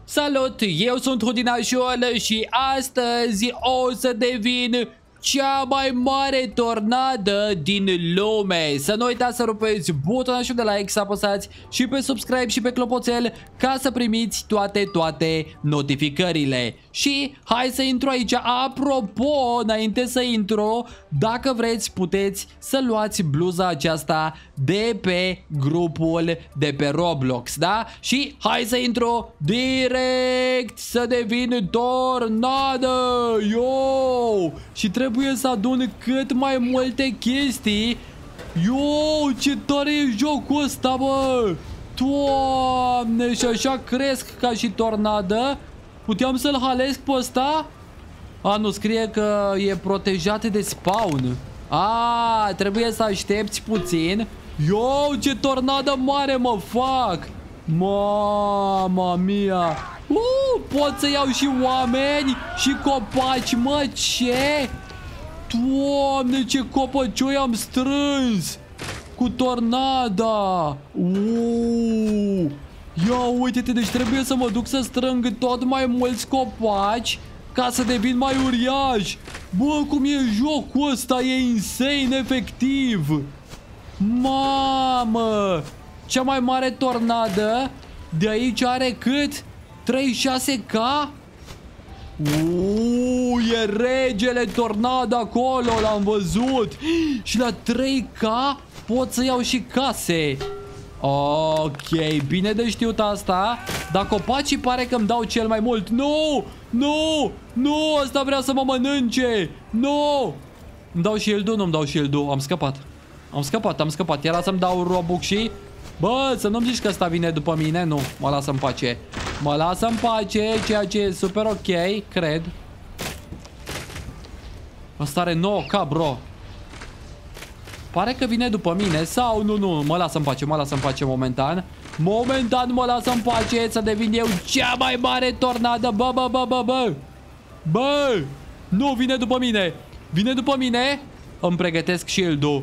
Salut, eu sunt Hudinașul și astăzi o să devin cea mai mare tornadă din lume. Să nu uitați să rupeți butonul de like, să apăsați și pe subscribe și pe clopoțel ca să primiți toate notificările. Și hai să intru aici. Apropo, înainte să intru, dacă vreți puteți să luați bluza aceasta de pe grupul de pe Roblox, da? Și hai să intru direct să devin tornadă. Yo! Și trebuie să adun cât mai multe chestii. Yo, ce tare e jocul ăsta, bă! Doamne, și așa cresc ca și tornadă. Puteam să-l halesc pe ăsta? A, nu, scrie că e protejat de spawn. A, trebuie să aștepți puțin. Yo, ce tornadă mare mă fac! Mama mia! Pot să iau și oameni și copaci, mă, ce? Doamne, ce copăcioi am strâns cu tornada! Ia uite-te, deci trebuie să mă duc să strâng tot mai mulți copaci ca să devin mai uriaș. Bă, cum e jocul ăsta, e insane, efectiv. Mamă! Cea mai mare tornadă de aici are cât? 36K? E regele tornado acolo, l-am văzut. Și la 3K pot să iau și case. Ok, bine de știut asta. Dar copacii pare că îmi dau cel mai mult. Nu, nu, nu, ăsta vrea să mă mănânce. Nu. Îmi dau shield-ul, nu-mi dau shield-ul. Am scăpat. Am scăpat. Era să-mi dau Robux și... Bă, să nu-mi zici că ăsta vine după mine. Nu, mă lasă în pace. Mă lasă în pace, ceea ce e super ok, cred. Ăsta are 9K, bro. Pare că vine după mine. Sau nu, mă lasă în pace momentan. Momentan mă lasă în pace să devin eu cea mai mare tornadă. Bă, nu, vine după mine. Vine după mine. Îmi pregătesc shield-ul.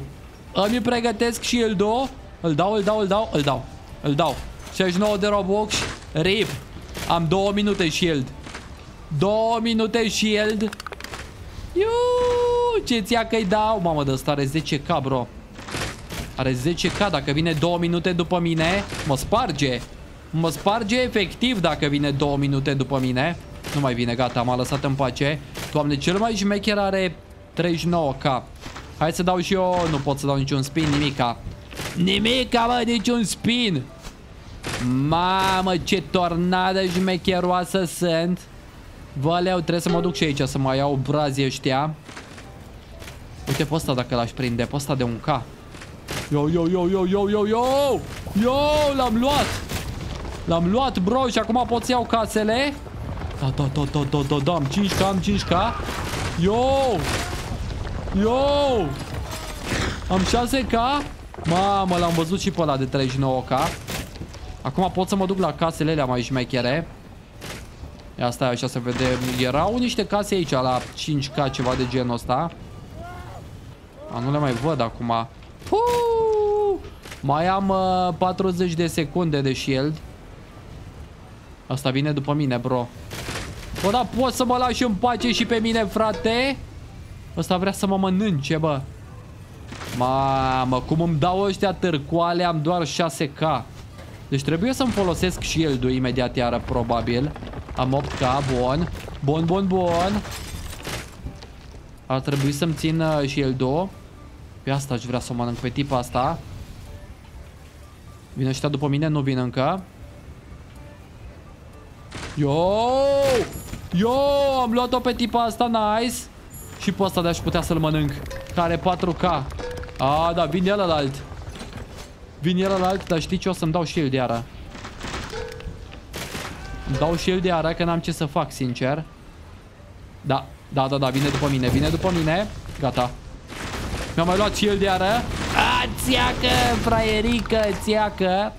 Îl dau. 69 de Robux. RIP. Am 2 minute shield. 2 minute shield. Iuuu, ce ți-a că-i dau? Mamă, de ăsta are 10K, bro. Are 10K, dacă vine 2 minute după mine, mă sparge. Mă sparge efectiv dacă vine 2 minute după mine. Nu mai vine, gata, m-a lăsat în pace. Doamne, cel mai șmecher are 39K. Hai să dau și eu. Nu pot să dau niciun spin, nimica. Nimica, mă, niciun spin. Mamă, ce tornadă șmecheroasă sunt. Văleu, trebuie să mă duc și aici să mai iau brazii ăștia. Uite pe ăsta dacă l-aș prinde. Pe ăsta de 1K. Yo, l-am luat. L-am luat, bro, și acum pot să iau casele. Da, am 5K, Yo, am 6K. Mamă, l-am văzut și pe ăla de 39K. Acum pot să mă duc la casele alea mai șmechere. Ia stai așa să vedem. Erau niște case aici la 5K, ceva de genul ăsta. Nu le mai văd acum. Mai am 40 de secunde de shield. Asta vine după mine, bro. Bă, da, poți să mă lași în pace și pe mine, frate? Ăsta vrea să mă mănânce, bă. Mamă, cum îmi dau ăștia târcoale, am doar 6K. Deci trebuie să-mi folosesc shield-ul imediat iară, probabil. Am 8K, bun. Ar trebui să-mi țin shield-ul. Pe asta aș vrea să o mănânc, pe tipa asta. Vine ăștia după mine, nu vin încă. Yo, am luat-o pe tipa asta, nice. Și pe ăsta de-aș putea să-l mănânc, care 4K. Da, vine ălălalt. Dar știi ce? O să-mi dau shield iară. Îmi dau shield iară, că n-am ce să fac, sincer. Da, vine după mine. Gata. Mi-am mai luat shield iară. Țiacă, fraierică, țiacă.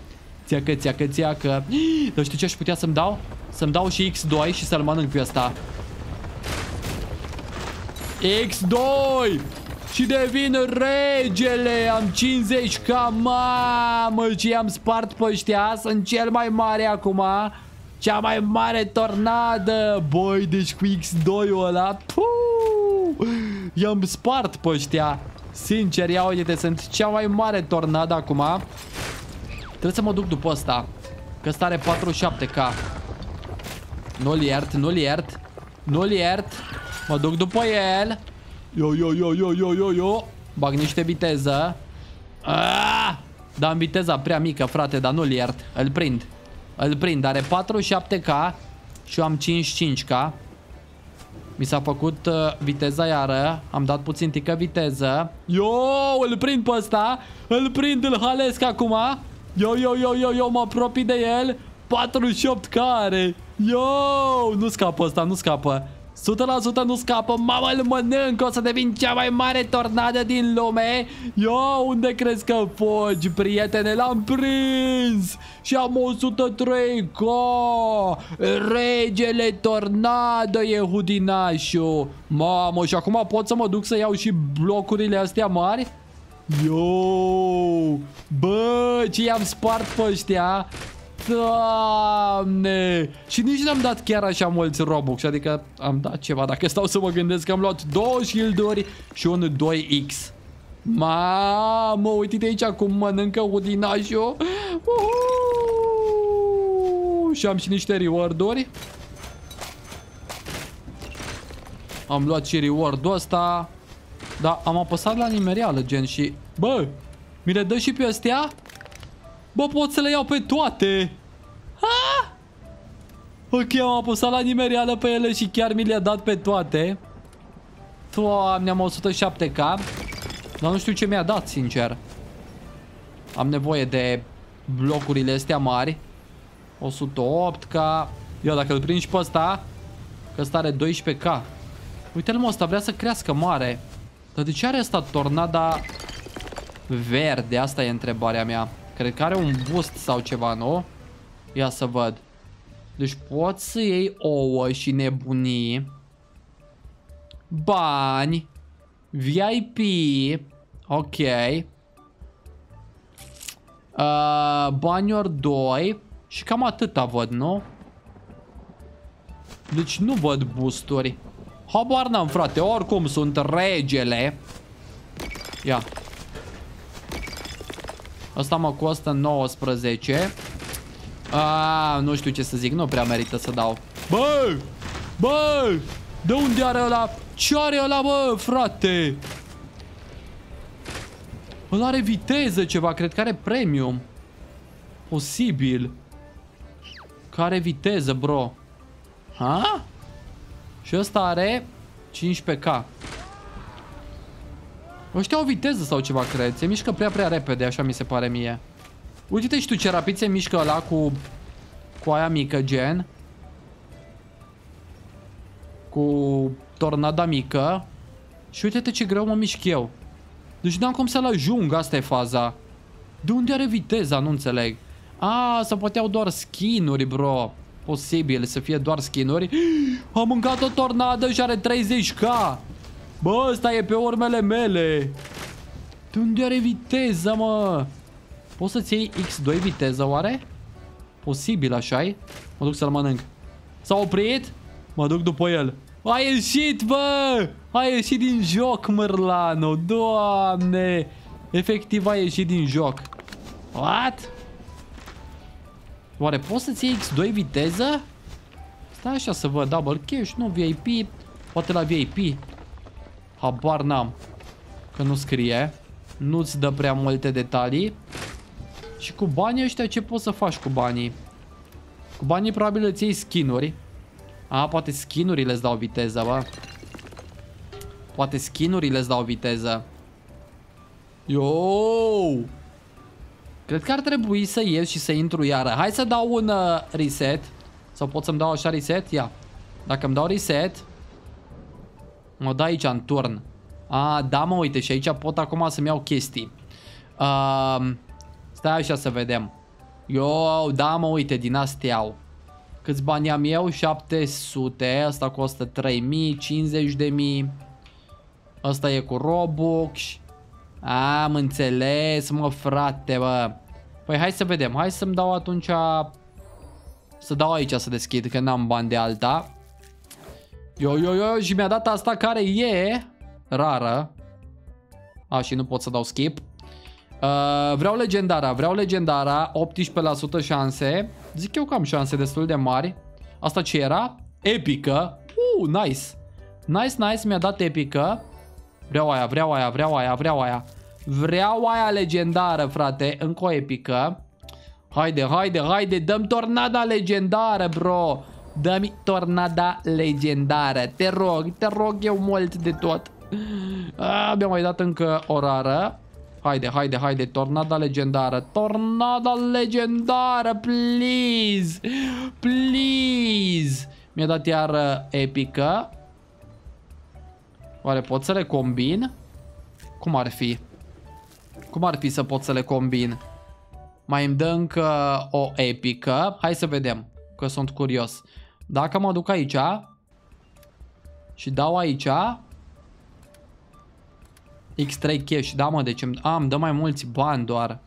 Dar știi ce aș putea să-mi dau? Să-mi dau și X2 și să-l mănânc pe ăsta. X2! Și devin regele. Am 50K. Mamă, ce am spart pe ăștia. Sunt cel mai mare acum. Cea mai mare tornadă. Băi, deci cu X2-ul ăla. I-am spart pe ăștia. Sincer, ia uite, sunt cea mai mare tornadă acum. Trebuie să mă duc după ăsta, că ăsta are 47k. Nu-l iert, nu-l iert. Nu-l iert. Mă duc după el. Yo. Bag niște viteză. Da, în viteza prea mică, frate, dar nu-l iert. Îl prind. Îl prind, are 47k și eu am 55k. Mi s-a făcut viteza iară. Am dat puțin tică viteză. Îl prind pe ăsta. Îl prind, îl halesc acum. Mă apropii de el. 48k are. Nu scapă ăsta, nu scapă. 100% nu scapă. Mamă, îl mănânc. O să devin cea mai mare tornadă din lume. Unde crezi că fogi, prietene? L-am prins. Și am 103k. Regele tornadă e Hudinașul. Mamă, și acum pot să mă duc să iau și blocurile astea mari? Bă, ce i-am spart pe ăștia. Doamne! Și nici n-am dat chiar așa mulți Robux. Adică am dat ceva. Dacă stau să mă gândesc că am luat 2 shield-uri și un 2x. Mamă, uite-te aici cum mănâncă Udinașul. Și am și niște reward-uri. Am luat și reward-ul ăsta. Dar am apăsat la nimereală, gen, și... Bă, mi le dă și pe astea? Bă, pot să le iau pe toate. Ok, am apăsat la nimereală pe ele și chiar mi le-a dat pe toate. Doamne, am 107k. Dar nu știu ce mi-a dat, sincer. Am nevoie de blocurile astea mari. 108k. Ia, dacă îl prind și pe ăsta, că ăsta are 12k. Uite-l, mă, ăsta vrea să crească mare. Dar de ce are ăsta tornada verde? Asta e întrebarea mea. Cred că are un boost sau ceva, nu? Ia să văd. Deci poți să iei ouă și nebunii. Bani. VIP. Ok. Bani ori 2. Și cam atâta văd, nu? Deci nu văd boosturi. Habar n-am, frate. Oricum sunt regele. Ia. Asta mă costă 19. Nu știu ce să zic. Nu prea merită să dau. Bă! De unde are ăla? Ce are ăla, bă, frate? Ăla are viteză ceva. Cred că are premium. Posibil. Care viteză, bro? Ha? Și ăsta are 15k. Ăștia au viteză sau ceva, cred. Se mișcă prea repede, așa mi se pare mie. Uite-te și tu ce rapid se mișcă ăla cu aia mică, gen. Cu tornada mică. Și uite-te ce greu mă mișc eu. Deci n-am cum să-l ajung, asta e faza. De unde are viteza? Nu înțeleg. Să puteau doar skin-uri, bro. Posibil să fie doar skin-uri. Am mâncat o tornadă și are 30k. Bă, ăsta e pe urmele mele. De unde are viteză, mă? Poți să-ți iei X2 viteză, oare? Posibil, așa-i? Mă duc să-l mănânc. S-a oprit? Mă duc după el. A ieșit, bă! A ieșit din joc, mărlanul. Doamne! Efectiv a ieșit din joc. What? Oare poți să-ți iei X2 viteză? Stai așa să văd. Double cash, nu VIP. Poate la VIP. Habar n-am. Că nu scrie. Nu-ți dă prea multe detalii. Și cu banii ăștia ce poți să faci cu banii? Cu banii probabil îți iei skin-uri. Poate skin-urile îți dau viteză, bă. Poate skin-urile îți dau viteză. Cred că ar trebui să ies și să intru iară. Hai să dau un reset. Sau pot să-mi dau așa reset? Ia. Dacă îmi dau reset, mă dă aici în turn. Da, mă, uite, și aici pot acum să-mi iau chestii. Stai așa să vedem. Da, mă, uite, din astea iau. Câți bani am eu? 700. Asta costă 3000, 50.000. Asta e cu Robux. Am înțeles, mă, frate, bă. Păi hai să vedem. Hai să-mi dau atunci Să dau aici să deschid, că n-am bani de alta. Yo, și mi-a dat asta care e rară. Și nu pot să dau skip. Vreau legendara, 18% șanse. Zic eu că am șanse destul de mari. Asta ce era? Epică. Nice. Nice, mi-a dat epică. Vreau aia. Vreau aia legendară, frate. Încă o epică. Haide, dăm tornada legendară, bro. Dă-mi tornada legendară. Te rog eu mult de tot. Mi-a mai dat încă o rară. Haide, tornada legendară. Tornada legendară, please. Mi-a dat iar epică. Oare pot să le combin? Cum ar fi să pot să le combin? Mai îmi dă încă o epică. Hai să vedem, că sunt curios. Dacă mă duc aici și dau aici X3 cash, da mă, deci îmi dă mai mulți bani doar.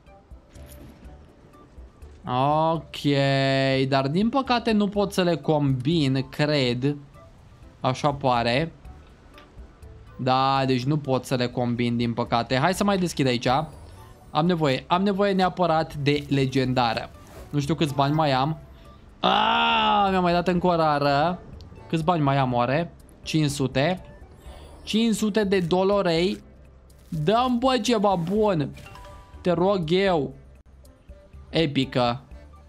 Ok, dar din păcate nu pot să le combin, cred. Așa pare. Da, deci nu pot să le combin, din păcate. Hai să mai deschid aici. Am nevoie neapărat de legendară. Nu știu câți bani mai am. Mi-a mai dat încă o rară. Câți bani mai am oare? 500. 500 de dolari. Dă-mi, bă, ceva bun. Te rog eu. Epică.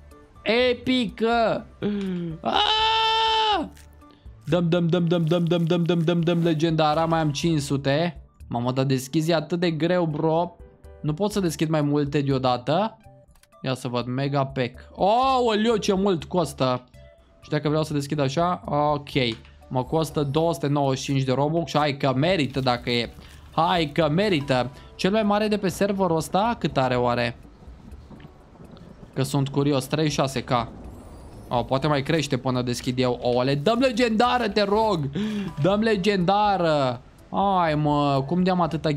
Dăm legendara. Mai am 500. Mamă, dar deschizi atât de greu, bro. Nu pot să deschid mai multe deodată. Ia să văd, mega pack. Oleu, ce mult costă. Și dacă vreau să deschid așa, ok. Mă costă 295 de Robux și hai că merită dacă e. Cel mai mare de pe serverul ăsta, cât are oare? Că sunt curios, 36k. Poate mai crește până deschid eu. Dăm legendară, te rog. Dăm legendară. Hai mă, cum de am atâta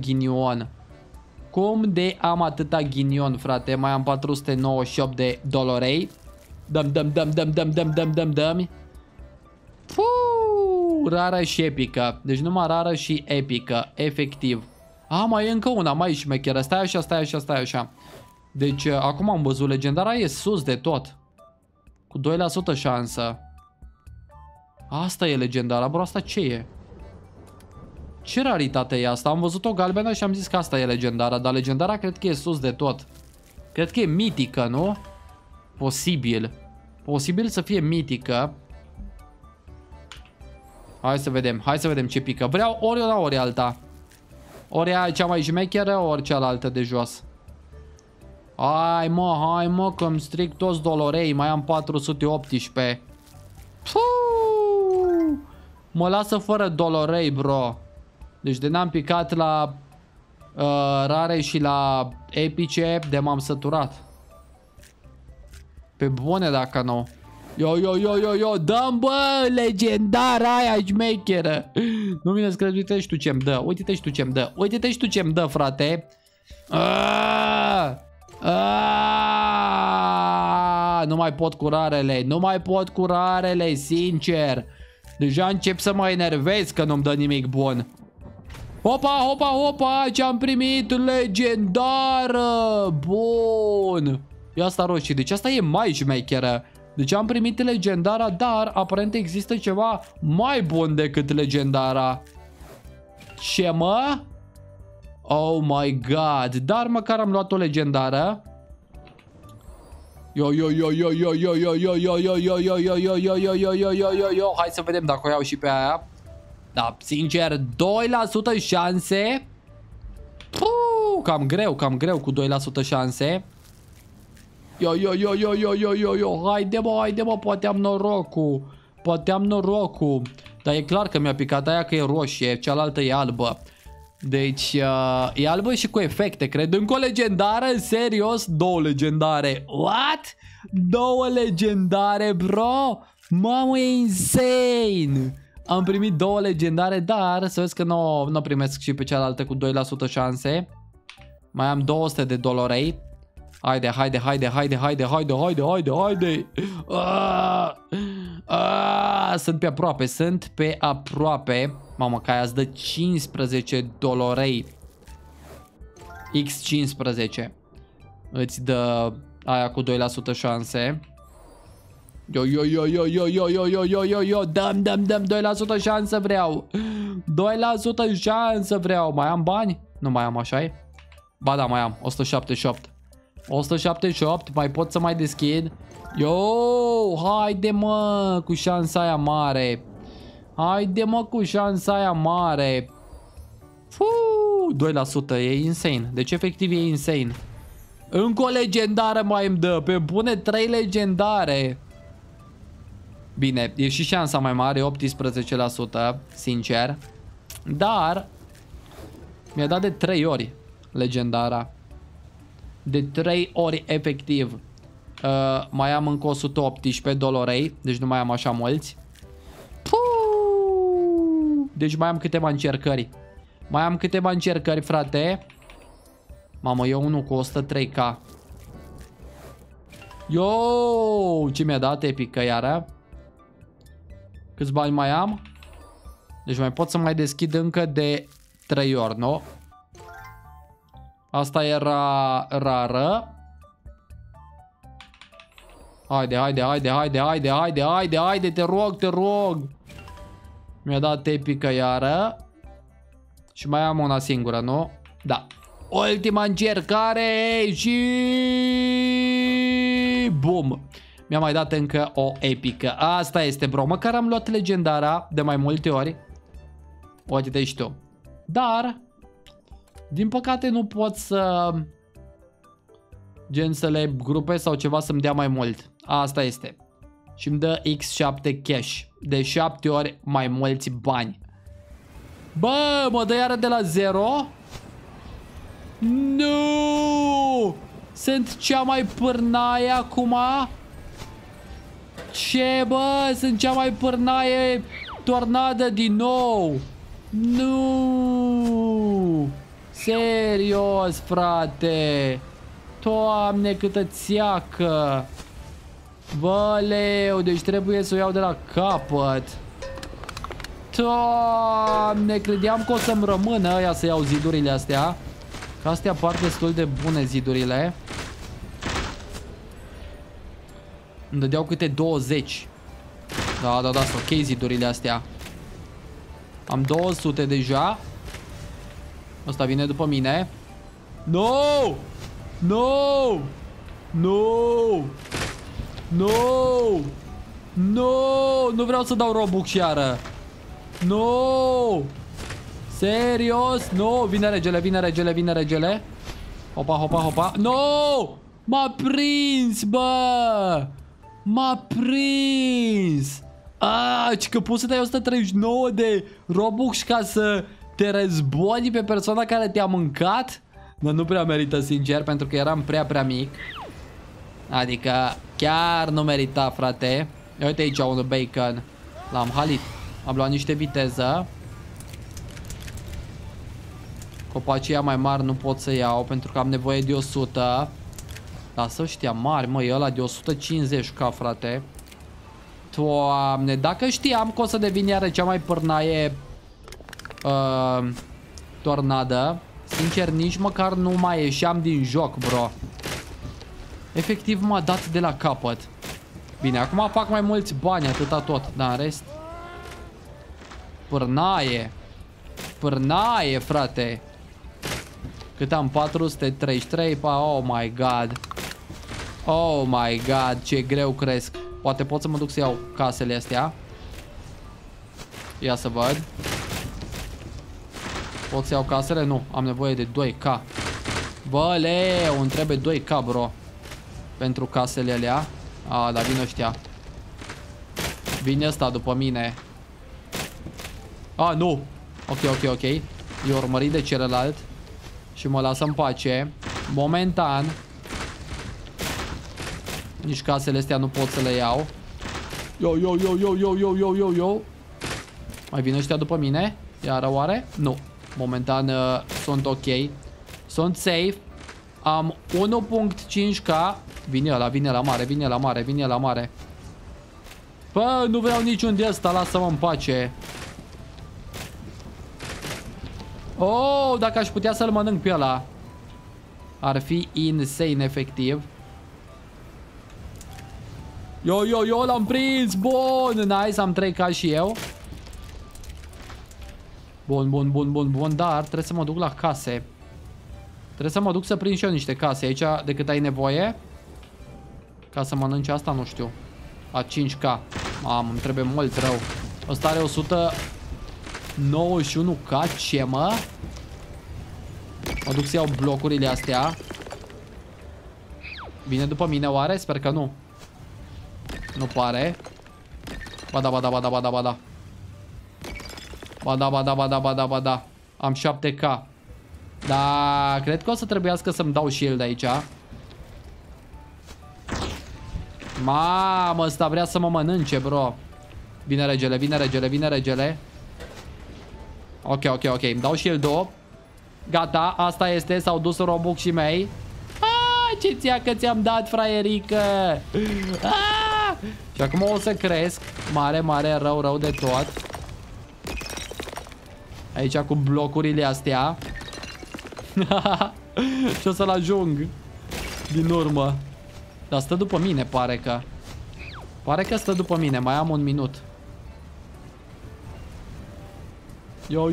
ghinion? Frate? Mai am 498 de dolari. Dăm. Rară și epică. Deci numai rară și epică. Efectiv. Mai e încă una, mai șmecheră. Stai așa. Deci acum am văzut, legendara e sus de tot. Cu 2% șansă. Asta e legendara, bro, asta ce e? Ce raritate e asta? Am văzut o galbenă și am zis că asta e legendara. Dar legendara cred că e sus de tot. Cred că e mitică, nu? Posibil să fie mitică. Hai să vedem ce pică. Vreau ori una, ori alta. Ori aia cea mai șmecheră, ori cealaltă de jos. Hai mă, că îmi stric toți dolorei. Mai am 418. Mă lasă fără dolorei, bro. Deci de n-am picat la rare și la epice, de m-am săturat. Pe bune dacă nu. Yo, dăm, bă, legendara aia șmecheră. Nu vine să crezi, uite și tu ce-mi dă. Uite-te și tu ce-mi dă, frate. Nu mai pot cu rarele, sincer. Deja încep să mă enervez că nu-mi dă nimic bun. Hopa, ce-am primit legendară. Bun. Ia asta roșie, deci asta e mai șmecheră. Deci am primit legendara, dar aparent există ceva mai bun decât legendara. Ce mă? Oh my god. Dar măcar am luat o legendară. Yo. Hai să vedem dacă o iau și pe aia. Da, sincer, 2% șanse. Cam greu cu 2% șanse. Yo. Haide mă, poate am norocul. Dar e clar că mi-a picat aia că e roșie, cealaltă e albă. Deci, e albă și cu efecte, cred. Încă o legendară? Serios? 2 legendare. What? 2 legendare, bro? Mamă, e insane! Am primit 2 legendare, dar să vezi că nu primesc și pe cealaltă cu 2% șanse. Mai am 200 de dolari. Haide, haide, haide, haide, haide, haide, haide, haide, haide. Sunt pe aproape, sunt pe aproape. Mamă, că aia îți dă 15 dolorei. X15. Îți dă aia cu 2% șanse. Yo, dăm 2% șansă vreau. 2% șansă vreau. Mai am bani? Nu mai am, așa-i? Ba da, mai am, 178. 178, mai pot să mai deschid. Yo, haide mă, cu șansa aia mare. Haide mă, cu șansa aia mare. 2%, e insane. Deci efectiv e insane. Încă o legendară mai îmi dă. Pe bune 3 legendare. Bine, e și șansa mai mare, 18%, sincer. Dar mi-a dat de 3 ori legendara. De 3 ori efectiv. Mai am încă 118 dolorei. Deci nu mai am așa mulți. Deci mai am câteva încercări. Mai am câteva încercări, frate. Mamă, eu unul cu 103k. Yo, ce mi-a dat epică iară. Câți bani mai am? Deci mai pot să mai deschid încă de 3 ori, nu? Asta era rară. Haide, haide, haide, haide, haide, haide, haide, haide, te rog, te rog. Mi-a dat epică iară. Și mai am una singură, nu? Da. Ultima încercare și... Bum. Mi-a mai dat încă o epică. Asta este, bro. Măcar am luat legendara de mai multe ori. Uite-te și tu. Dar... din păcate nu pot să... gen să le grupez sau ceva să-mi dea mai mult. Asta este. Și îmi dă X7 cash. De 7 ori mai mulți bani. Bă, mă dă iară de la 0? Nu! Sunt cea mai pârnaie acum? Ce, bă? Sunt cea mai pârnaie tornadă din nou. Nu! Serios, frate. Doamne, câtă țiacă. Bă, leu, deci trebuie să o iau de la capăt. Doamne, credeam că o să-mi rămână aia să iau zidurile astea. Că astea par destul de bune zidurile. Îmi dădeau câte 20. Da, sunt ok zidurile astea. Am 200 deja. Ăsta vine după mine. No! No! No! No! No! Nu vreau să dau Robux iară. No! Serios? No! Vine regele, vine regele, vine regele. Hopa, hopa, hopa. No! M-a prins, bă! M-a prins! Ci că poți să dai 139 de Robux ca să te răzbuni pe persoana care te-a mâncat? Dar nu prea merită, sincer, pentru că eram prea mic. Adică chiar nu merita, frate. Uite aici un bacon. L-am halit. Am luat niște viteză. Copacii mai mari nu pot să iau pentru că am nevoie de 100. Dar să știa mari, măi, ăla de 150k, frate. Doamne, dacă știam că o să devin iară cea mai pârnaie tornadă, sincer, nici măcar nu mai ieșeam din joc, bro. Efectiv m-a dat de la capăt. Bine, acum fac mai mulți bani, atâta tot. Dar în rest, pârnaie. Pârnaie, frate. Cât am? 433. Oh my god. Oh my god, ce greu cresc. Poate pot să mă duc să iau casele astea. Ia să văd. Pot să iau casele? Nu, am nevoie de 2k. Bă, leu, îmi trebuie 2k, bro. Pentru casele alea. Dar vine ăștia. Vine ăsta după mine. Nu. Ok. E urmărit de celălalt. Și mă lasă în pace. Momentan. Nici casele astea nu pot să le iau. Yo. Mai vin ăștia după mine? Iară oare? Nu. Momentan sunt ok. Sunt safe. Am 1.5k. Vine la mare. Bă, nu vreau niciun de ăsta, lasă-mă în pace. Oh, dacă aș putea să-l mănânc pe ăla, ar fi insane, efectiv. Yo, l-am prins. Bun, nice, am 3k și eu. Bun, dar trebuie să mă duc la case. Trebuie să mă duc să prind și eu niște case aici, de cât ai nevoie. Ca să mănânci asta, nu știu. La 5k. Mamă, îmi trebuie mult rău. Ăsta are 191k, ce mă? Mă duc să iau blocurile astea. Vine după mine oare? Sper că nu. Nu pare. Ba da. Am 7k. Da, cred că o să trebuiască să-mi dau shield aici. Mamă, ăsta vrea să mă mănânce, bro. Vine regele. Ok. Îmi dau shield-ul. Gata, asta este. S-au dus robuxii mei. Ce țiacă ți-am dat, fraierică. Și acum o să cresc. Mare, rău de tot. Aici cu blocurile astea. Și o să-l ajung din urmă. Dar stă după mine, pare că. Pare că stă după mine. Mai am un minut. Yo.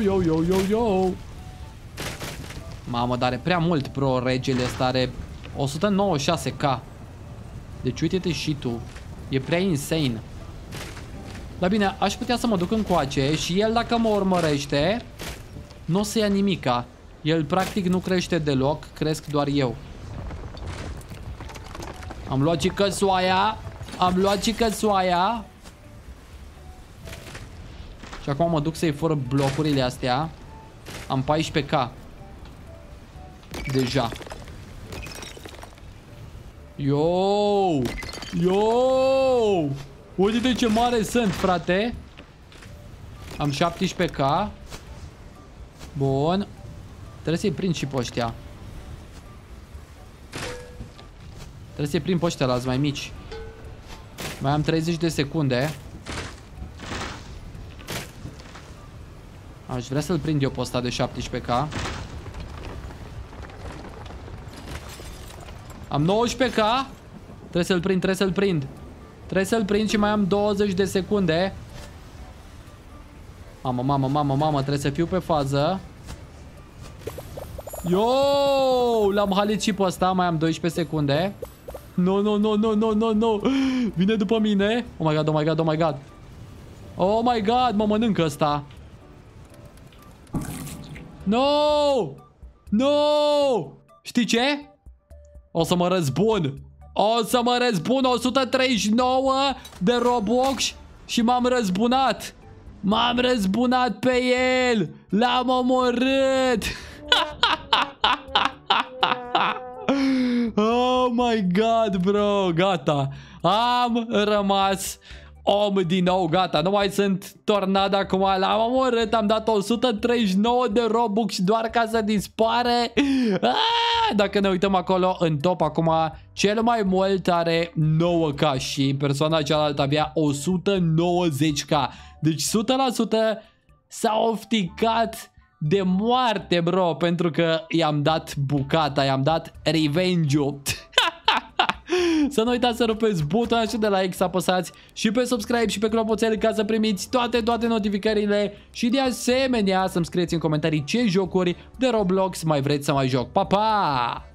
Mamă, dar are prea mult, bro. Regele ăsta are 196k. Deci uite-te și tu. E prea insane. Dar bine, aș putea să mă duc încoace și el, dacă mă urmărește, nu o să ia nimica. El practic nu crește deloc, cresc doar eu. Am luat și căsoaia. Și acum mă duc să-i fură blocurile astea. Am 14k. Deja. Yo! Uite-te ce mare sunt, frate. Am 17k. Bun. Trebuie să-i prind și pe ăștia. Trebuie să-i prind pe ăștia la mai mici. Mai am 30 de secunde. Aș vrea să-l prind eu pe ăsta de 17k. Am 19k. Trebuie să-l prind și mai am 20 de secunde. Mamă, trebuie să fiu pe fază. Yo! L-am halit și pe ăsta, mai am 12 secunde. No. Vine după mine. Oh my god, mă mănâncă ăsta. No! Știi ce? O să mă răzbun. 139 de Robux și m-am răzbunat. M-am răzbunat pe el. L-am omorât. Oh my god, bro. Gata. Am rămas om din nou. Gata, nu mai sunt tornado acum. L-am omorât. Am dat 139 de Robux doar ca să dispare. Dacă ne uităm acolo în top acum, cel mai mult are 9k și persoana cealaltă avea 190k. Deci 100% s-a ofticat de moarte, bro, pentru că i-am dat bucata, i-am dat revenge-ul. Să nu uitați să rupeți butonul de like, să apăsați și pe subscribe și pe clopoțel ca să primiți toate notificările și de asemenea să-mi scrieți în comentarii ce jocuri de Roblox mai vreți să mai joc. Pa, pa!